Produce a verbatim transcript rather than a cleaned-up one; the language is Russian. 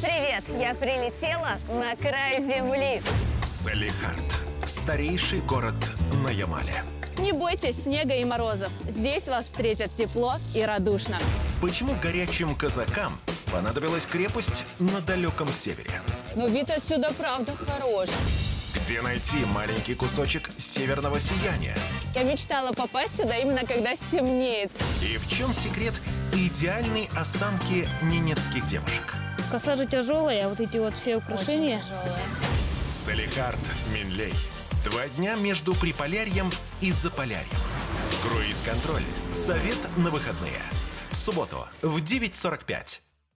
привет! Я прилетела на край земли. Салехард. Старейший город на Ямале. Не бойтесь снега и морозов. Здесь вас встретят тепло и радушно. Почему горячим казакам понадобилась крепость на далеком севере? Но вид отсюда правда хорош. Где найти маленький кусочек северного сияния? Я мечтала попасть сюда именно когда стемнеет. И в чем секрет идеальной осанки ненецких девушек? Коса же тяжелая, а вот эти вот все украшения. Очень тяжелая. Салехард Минлей. Два дня между Приполярьем и Заполярьем. Круиз-контроль. Совет на выходные. В субботу в девять сорок пять.